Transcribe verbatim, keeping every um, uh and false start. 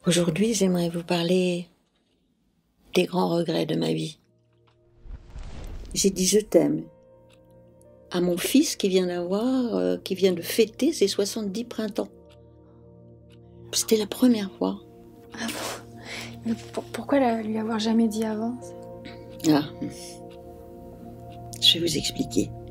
Aujourd'hui, j'aimerais vous parler des grands regrets de ma vie. J'ai dit je t'aime à mon fils qui vient d'avoir, euh, qui vient de fêter ses soixante-dix printemps. C'était la première fois. Ah bon? Mais pour- pourquoi la- lui avoir jamais dit avant? Ah, je vais vous expliquer.